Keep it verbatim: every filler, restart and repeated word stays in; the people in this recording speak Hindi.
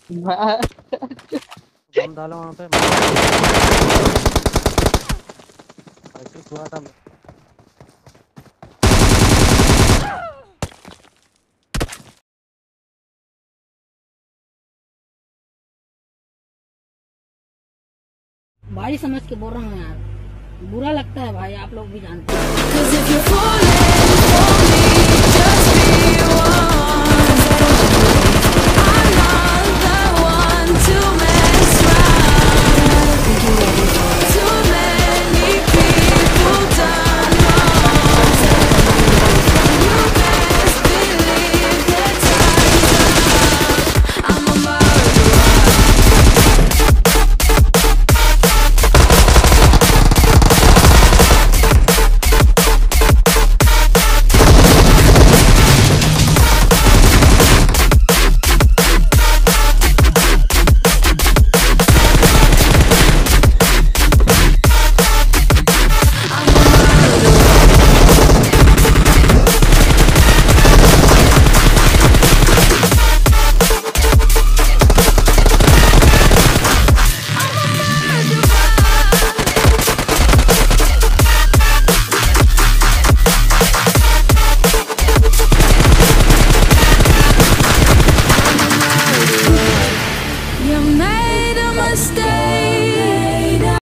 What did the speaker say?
बम डालो वहाँ पे। ऐसे हुआ था। भाई समझ के बोल रहा हूँ यार, बुरा लगता है भाई, आप लोग भी जानते हैं।